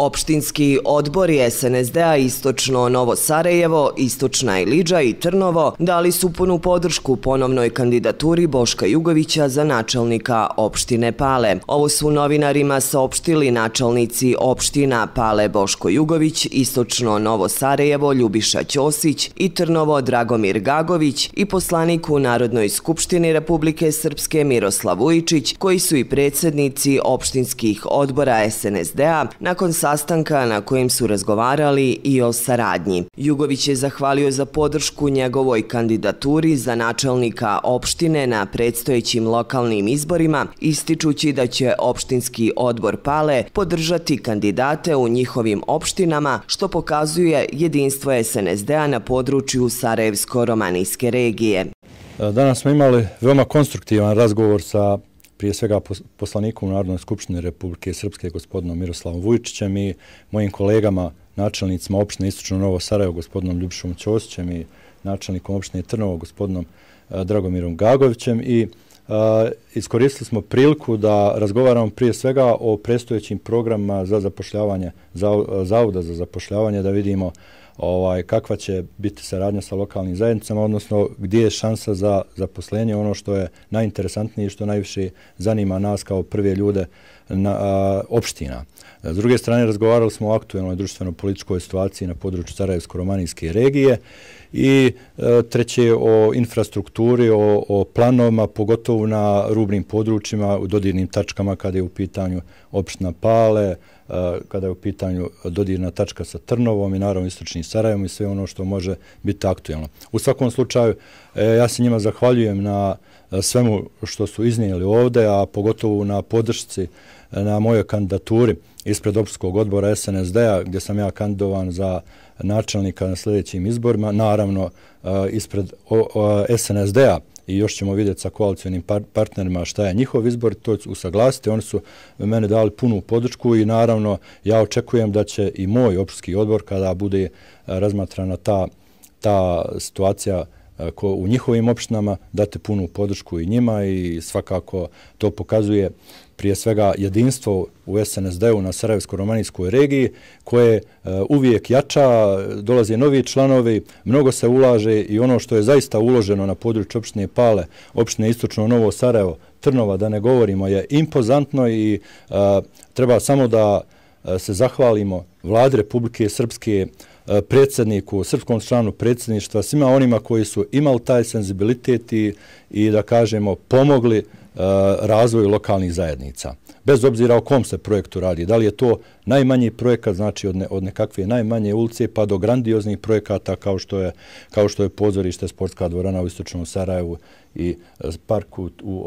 Opštinski odbori SNSD-a Istočno Novo Sarajevo, Istočna Ilidža i Trnovo dali su punu podršku ponovnoj kandidaturi Boška Jugovića za načelnika opštine Pale. Ovo su novinarima saopštili načelnici opština Pale Boško Jugović, Istočno Novo Sarajevo Ljubiša Ćosić i Trnovo Dragomir Gagović i poslanik u Narodnoj skupštini Republike Srpske Miroslav Vujičić, koji su i predsjednici opštinskih odbora SNSD-a nakon sastanka na kojem su razgovarali i o saradnji. Jugović je zahvalio za podršku njegovoj kandidaturi za načelnika opštine na predstojećim lokalnim izborima, ističući da će opštinski odbor Pale podržati kandidate u njihovim opštinama, što pokazuje jedinstvo SNSD-a na području Sarajevsko-romanijske regije. Danas smo imali veoma konstruktivan razgovor sa prije svega poslanikom Narodnoj skupštini Republike Srpske gospodinom Miroslavom Vujičićem i mojim kolegama načelnicima opštine Istočno Novo Sarajevo gospodinom Ljubišom Ćosićem i načelnikom opštine Trnovo gospodinom Dragomirom Gagovićem i iskoristili smo priliku da razgovaramo prije svega o predstojećim programima za zapošljavanje, Zavoda za zapošljavanje, da vidimo kakva će biti saradnja sa lokalnim zajednicama, odnosno gdje je šansa za zaposlenje, ono što je najinteresantnije i što najviše zanima nas kao prve ljude opština. S druge strane, razgovarali smo o aktuelnoj društveno-političkoj situaciji na području Sarajevsko-romanijske regije i treće o infrastrukturi, o planovima, pogotovo na rubnim područjima, u dodirnim tačkama kada je u pitanju opština Pale, kada je u pitanju dodirna tačka sa Trnovom i naravno Istočnim Sarajevom i sve ono što može biti aktuelno. U svakom slučaju, ja se njima zahvaljujem na svemu što su iznijeli ovdje, a pogotovo na podršci na mojoj kandidaturi ispred opštinskog odbora SNSD-a, gdje sam ja kandidovan za načelnika na sljedećim izborima, naravno ispred SNSD-a. I još ćemo vidjeti sa koalicionim partnerima šta je njihov izbor, to usaglasiti. Oni su mene dali punu podršku i naravno ja očekujem da će i moj opštinski odbor, kada bude razmatrana ta situacija u njihovim opštinama, dati punu podršku i njima i svakako to pokazuje prije svega jedinstvo u SNSD-u na Sarajevsko-romanijskoj regiji koje uvijek jača, dolaze novi članovi, mnogo se ulaže i ono što je zaista uloženo na području opštine Pale, opštine Istočno Novo Sarajevo, Trnova, da ne govorimo, je impozantno i treba samo da se zahvalimo Vladi Republike Srpske, predsjedniku, srpskom članu predsjedništva, svima onima koji su imali taj senzibilitet i da kažemo pomogli razvoju lokalnih zajednica. Bez obzira o kom se projektu radi, da li je to najmanji projekat, znači od nekakve najmanje ulice pa do grandioznih projekata kao što je pozorište, sportska dvorana u Istočnom Sarajevu i park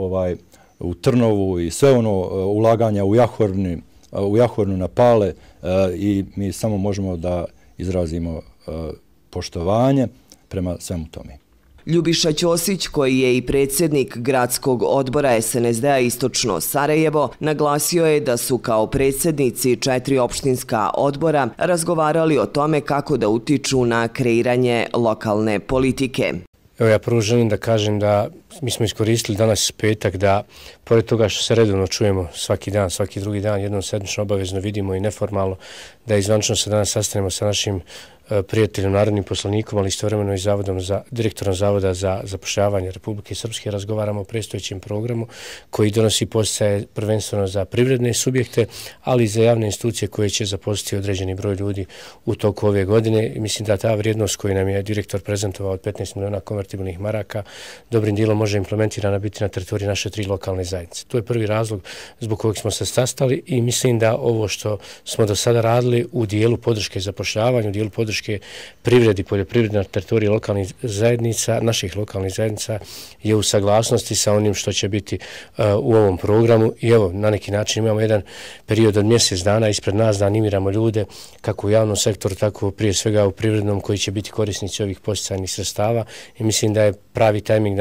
u Trnovu i sve ono ulaganja u Jahornu na Pale i mi samo možemo da izrazimo poštovanje prema svemu tome. Ljubiša Ćosić, koji je i predsjednik gradskog odbora SNSD-a Istočno Sarajevo, naglasio je da su kao predsjednici 4 opštinska odbora razgovarali o tome kako da utiču na kreiranje lokalne politike. Evo, ja prvo želim da kažem da mi smo iskoristili danas petak da, pored toga što se redovno čujemo svaki dan, svaki drugi dan, jednom sedmično obavezno vidimo i neformalno, da izvančno se danas sastanemo sa našim prijateljem, narodnim poslanikom, ali istovremeno i direktorom Zavoda za zapošljavanje Republike Srpske. Razgovaramo o predstojećem programu koji donosi podsticaje prvenstveno za privredne subjekte, ali i za javne institucije koje će zaposliti određeni broj ljudi u toku ove godine. Mislim da ta vrijednost koju nam je direktor prezentovao od 15 miliona konvertibilnih maraka dobrim dijelom može implementirana biti na teritoriji naše 3 lokalne zajednice. To je prvi razlog zbog kojeg smo se sastali i mislim da ovo što smo do sada radili u dijelu podrške zapošljavanju, u dijelu podrške privredi, poljoprivredi na teritoriji lokalnih zajednica, naših lokalnih zajednica, je u saglasnosti sa onim što će biti u ovom programu. I evo, na neki način imamo jedan period od mjesec dana ispred nas da animiramo ljude kako u javnom sektoru, tako prije svega u privrednom, koji će biti korisnici ovih podsticajnih sredstava i mislim da je pravi tajming današnjeg sastanka.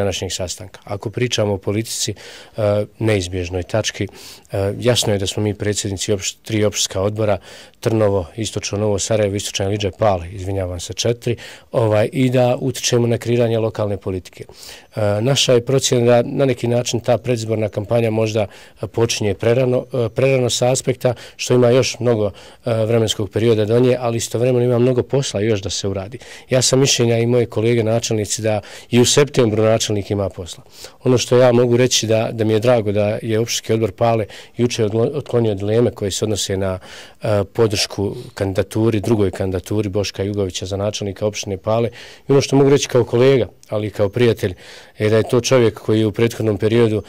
sastanka. Ako pričamo o politici, neizbježnoj tački, jasno je da smo mi predsjednici 3 opštinska odbora, Trnovo, Istočno Novo Sarajevo, Istočna Iliđa, Pale, izvinjavam se 4, i da utičemo na kreiranje lokalne politike. Naša je procjena da na neki način ta predizborna kampanja možda počinje prerano sa aspekta, što ima još mnogo vremenskog perioda do nje, ali istovremeno ima mnogo posla još da se uradi. Ja sam mišljenja i moje kolege načelnici da i u septembru načelnik ima posla. Ono što ja mogu reći da mi je drago da je opštinski odbor Pale juče otklonio dileme koje se odnose na podršku kandidaturi, drugoj kandidaturi Boška Jugovića za načelnika opštine Pale. I ono što mogu reći kao kolega, ali i kao prijatelj, je da je to čovjek koji je u prethodnom periodu,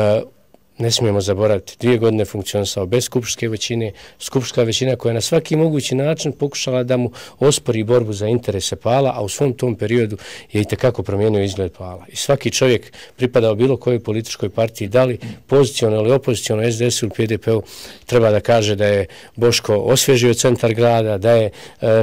ne smijemo zaboraviti, 2 godine funkcionisao bez skupštinske većine, skupštinska većina koja je na svaki mogući način pokušala da mu ospori borbu za interese Pala, a u svom tom periodu je i tekako promijenio izgled Pala. I svaki čovjek pripadao bilo kojoj političkoj partiji, da li poziciono ili opoziciono, SDS-u ili PDP-u, treba da kaže da je Boško osvježio centar grada, da je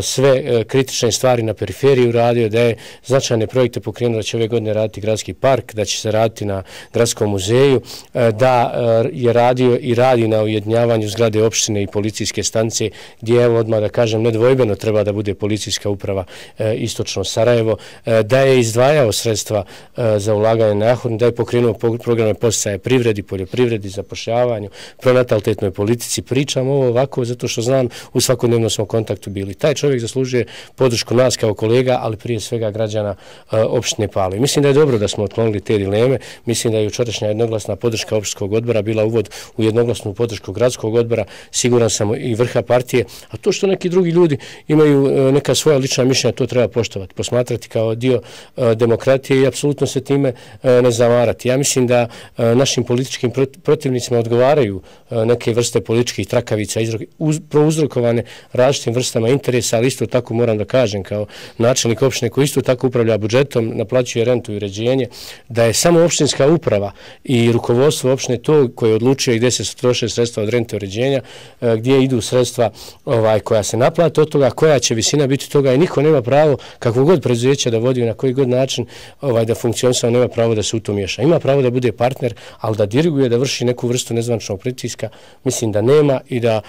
sve kritične stvari na periferiji uradio, da je značajne projekte pokrenuo, da će ove godine raditi gradski park, da će se raditi na gradskom muzeju, da je radio i radi na ujedinjavanju zgrade opštine i policijske stanice, gdje, evo odmah da kažem, nedvojbeno treba da bude policijska uprava Istočno Sarajevo, da je izdvajao sredstva za ulaganje na Jahorni, da je pokrenuo programe posticaja privredi, poljoprivredi, zapošljavanju, pronatalitetnoj politici. Pričam ovo ovako zato što znam, u svakodnevnom smo kontaktu bili. Taj čovjek zaslužuje podršku nas kao kolega, ali prije svega građana opštine Pale. Mislim da je dobro da smo otklonili te dileme. Mislim da je jučerašnja jednoglasna podrška opštinskog odbora bila uvod u jednoglasnu podršku gradskog odbora, siguran sam i vrha partije, a to što neki drugi ljudi imaju neka svoja lična mišljenja, to treba poštovati, posmatrati kao dio demokratije i apsolutno se time ne zamarati. Ja mislim da našim političkim protivnicima odgovaraju neke vrste političkih trakavica prouzrokovane različitim vrstama interesa, ali isto tako moram da kažem kao načelnik opštine koji isto tako upravlja budžetom, naplaćuje rentu i uređenje, da je samo opštinska uprava i rukovodstvo opštine to koje odlučuje gdje se troše sredstva od rente uređenja, gdje idu sredstva koja se naplate od toga, koja će visina biti toga i niko nema pravo, kakvo god preduzeća da vodi, na koji god način da funkcionisa, nema pravo da se u to miješa. Ima pravo da bude partner, ali da diriguje, da vrši neku vrstu nezvaničnog pritiska, mislim da nema i da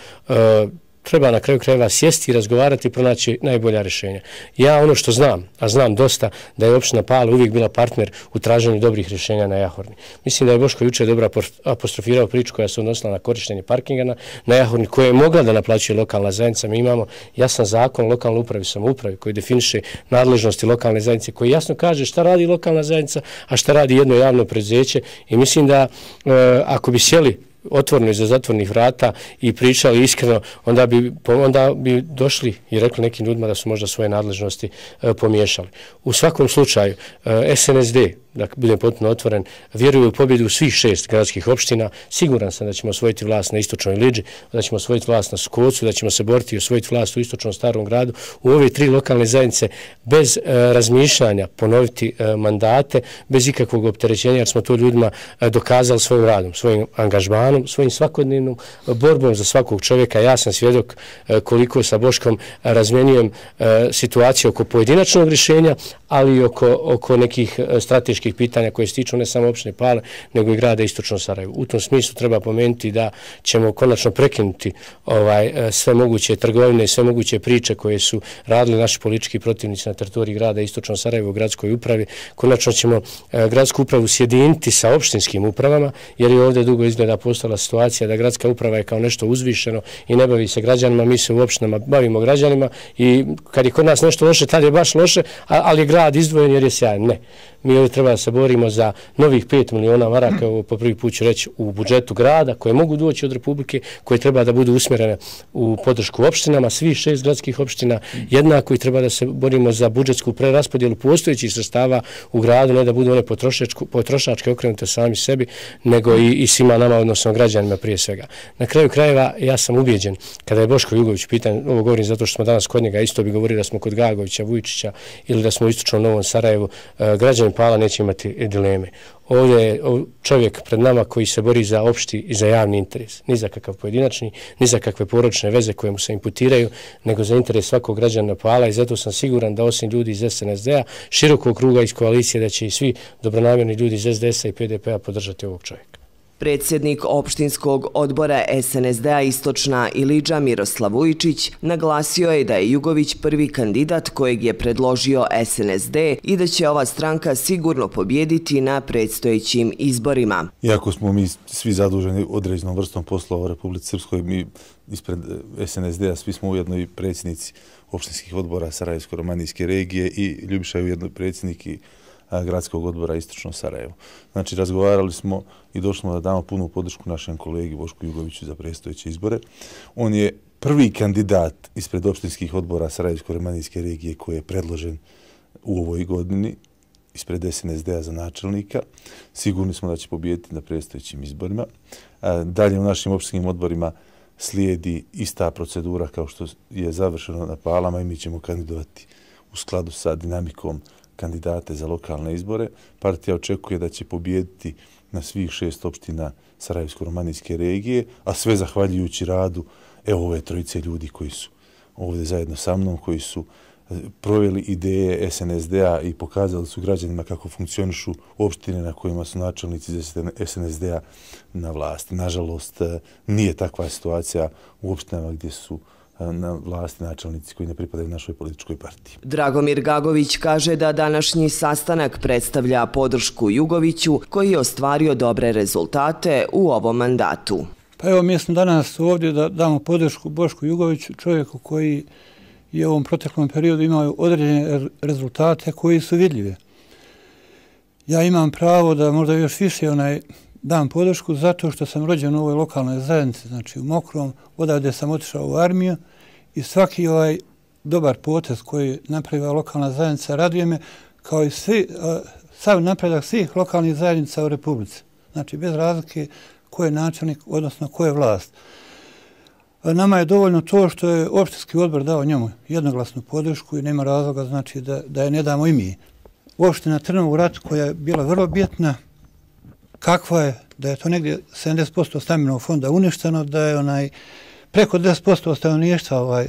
treba na kraju krajeva sjesti i razgovarati i pronaći najbolja rješenja. Ja ono što znam, a znam dosta, da je opština Pale uvijek bila partner u traženju dobrih rješenja na Jahorni. Mislim da je Boško juče dobro apostrofirao priču koja se odnosila na korištenje parkinga na Jahorni, koje je mogla da naplaćuje lokalna zajednica. Mi imamo jasan zakon o lokalnoj upravi i samoupravi koji definiše nadležnosti lokalne zajednice, koji jasno kaže šta radi lokalna zajednica, a šta radi jedno javno preduzeće. I mislim da ako bi sjeli otvoreno iza zatvornih vrata i pričali iskreno, onda bi došli i rekli nekim ljudima da su možda svoje nadležnosti pomiješali. U svakom slučaju, SNSD, da budem potpuno otvoren, vjeruju u pobjedu svih 6 gradskih opština. Siguran sam da ćemo osvojiti vlast na Istočnoj Iliđi, da ćemo osvojiti vlast na Sukocu, da ćemo se boriti i osvojiti vlast u Istočnom Starom gradu. U ove 3 lokalne zajednice bez razmišljanja ponoviti mandate, bez ikakvog opterećenja, jer smo to ljudima dokazali svojim radom, svojim angažmanom, svojim svakodnevnom borbom za svakog čovjeka. Ja sam svjedok koliko sa Boškom razmjenjujem situaciju oko pojedinačnog rješenja, ali i oko nekih strateških pitanja koje se tiču ne samo opštine Pale, nego i grada Istočno Sarajevo. U tom smislu treba pomenuti da ćemo konačno prekinuti sve moguće trgovine, sve moguće priče koje su radili naši politički protivnici na teritoriji grada Istočno Sarajevo u gradskoj upravi. Konačno ćemo gradsku upravu sjediniti sa opštinskim upravama, jer je ovdje dugo izgleda postala situacija da gradska uprava je kao nešto uzvišeno i ne bavi se građanima. Mi se u opštinama bavimo građanima i kad je kod nas nešto loše, tad je baš loše, ali je grad izdvojen jer je sjajan. Ne. Mi ovdje treba da se borimo za novih 5 miliona maraka, po prvi put ću reći, u budžetu grada, koje mogu doći od Republike, koje treba da budu usmjerene u podršku opštinama, svih 6 gradskih opština jednako, i treba da se borimo za budžetsku preraspodjelu postojećih sredstava u gradu, ne da budu one potrošačke okrenute sami sebi, nego i svima nama, odnosno građanima prije svega. Na kraju krajeva, ja sam ubijeđen, kada je Boško Jugović pitan, ovo govorim zato što smo danas kod njega, isto bi govorili da smo kod Gagovića, Vujčića ili da smo u Istočnom Novom Sarajevu, građani Pala neće neće imati dileme. Ovdje je čovjek pred nama koji se bori za opšti i za javni interes. Ni za kakav pojedinačni, ni za kakve porodične veze koje mu se imputiraju, nego za interes svakog građana Pala i zato sam siguran da osim ljudi iz SNSD-a, širokog kruga iz koalicije, da će i svi dobronamjerni ljudi iz SDS-a i PDP-a podržati ovog čovjeka. Predsjednik opštinskog odbora SNSD-a Istočna Iliđa Miroslav Vujčić naglasio je da je Jugović prvi kandidat kojeg je predložio SNSD i da će ova stranka sigurno pobjediti na predstojećim izborima. Iako smo mi svi zaduženi određenom vrstom poslova u Republici Srpskoj, mi ispred SNSD-a svi smo ujedno i predsjednici opštinskih odbora Sarajevsko-romanijske regije i Ljubiša je ujedno predsjednik i gradskog odbora Istočno Sarajevo. Znači, razgovarali smo i došli smo da damo punu podršku našem kolegi Bošku Jugoviću za predstojeće izbore. On je prvi kandidat ispred opštinskih odbora Sarajevsko-romanijske regije koji je predložen u ovoj godini ispred SNSD-a za načelnika. Sigurni smo da će pobijediti na predstojećim izborima. Dalje u našim opštinskim odborima slijedi ista procedura kao što je završeno na Palama i mi ćemo kandidovati u skladu sa dinamikom kandidate za lokalne izbore. Partija očekuje da će pobijediti na svih 6 opština Sarajevsko-romanijske regije, a sve zahvaljujući radu ove trojice ljudi koji su ovdje zajedno sa mnom, koji su proveli ideje SNSD-a i pokazali su građanima kako funkcionišu opštine na kojima su načelnici SNSD-a na vlasti. Nažalost, nije takva situacija u opštinama gdje su na vlasti načelnici koji ne pripadaju našoj političkoj partiji. Dragomir Gagović kaže da današnji sastanak predstavlja podršku Jugoviću koji je ostvario dobre rezultate u ovom mandatu. Pa evo, mi smo danas ovdje da damo podršku Bošku Jugoviću, čovjeku koji je u ovom proteklom periodu imao određene rezultate koji su vidljive. Ja imam pravo da možda još više dam podršku zato što sam rođen u ovoj lokalnoj zajednici, znači u Mokrom, odavde sam otišao u armiju i svaki dobar potez koji napravila lokalna zajednica raduje me kao i sav napredak svih lokalnih zajednica u Republici. Znači bez razlike ko je načelnik, odnosno ko je vlast. Nama je dovoljno to što je opštinski odbor dao njemu jednoglasnu podršku i nema razloga znači da je ne damo i mi. Opština Trnovo u ratu koja je bila vrlo bitna, kakva je, da je to negdje 70% stambenog fonda uništeno, da je preko 10% stanovništva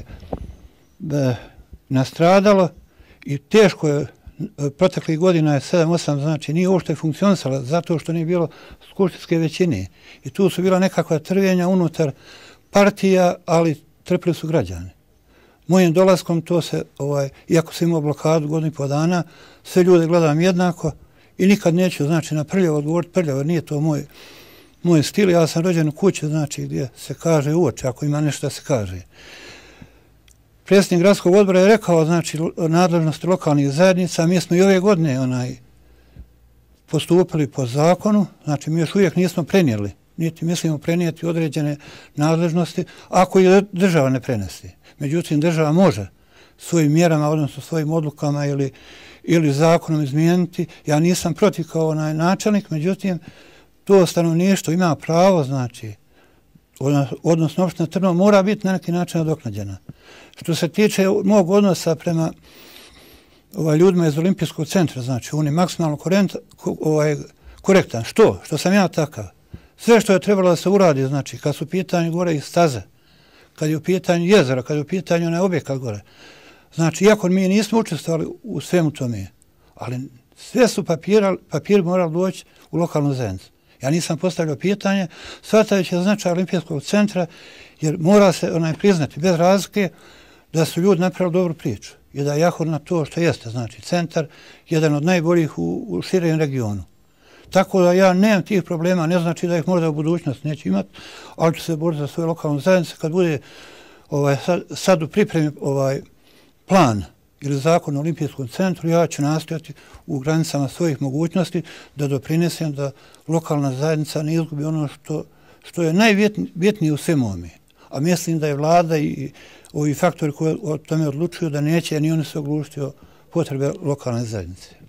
nastradalo i teško je, proteklih godina je 7-8, znači nije uopšte funkcionisala zato što nije bilo skupštinske većine. I tu su bila nekakva trvenja unutar partija, ali trpili su građani. Mojim dolaskom to se, iako sam imao blokadu godinu i po dana, sve ljude gledam jednako i nikad neću, znači, na prljavo odgovoriti prljavo, jer nije to moj stil. Ja sam rođen u kući, znači, gdje se kaže uoči, ako ima nešto da se kaže. Predsjednik gradskog odbora je rekao, znači, nadležnosti lokalnih zajednica, mi smo i ove godine postupili po zakonu, znači, mi još uvijek nismo prenijeli, niti mislimo prenijeti određene nadležnosti, ako i država ne prenesi. Međutim, država može svojim mjerama, odnosno svojim odlukama ili zakonom izmijeniti. Ja nisam protiv kao načelnik, međutim, to stanovništvo ima pravo, znači, odnosno opština Trnovo mora biti na neki način nadoknađena. Što se tiče mog odnosa prema ljudima iz Olimpijskog centra, znači, on je maksimalno korektan. Što sam ja takav? Sve što je trebalo da se uradi, znači, kad su u pitanju gore i staze, kad je u pitanju jezera, kad je u pitanju onaj objekat gore. Znači, iako mi nismo učestvovali u svemu tome, ali sve su papiri morali doći u lokalnu zajednicu. Ja nisam postavljao pitanje, shvatajući značaj Olimpijskog centra, jer mora se priznati bez razlike da su ljudi napravili dobru priču i da je jako na to što jeste, znači, centar jedan od najboljih u širem regionu. Tako da ja nemam tih problema, ne znači da ih možda u budućnosti neću imati, ali ću se boriti za svoju lokalnu zajednicu. Kad bude sad u pripremi plan ili zakon o Olimpijskom centru, ja ću nastojati u granicama svojih mogućnosti da doprinesem da lokalna zajednica ne izgubi ono što je najbitnije u svemu ovome. A mislim da je vlada i ovi faktori koji o tome odlučuju da neće ni oni se oglušiti o potrebe lokalne zajednice.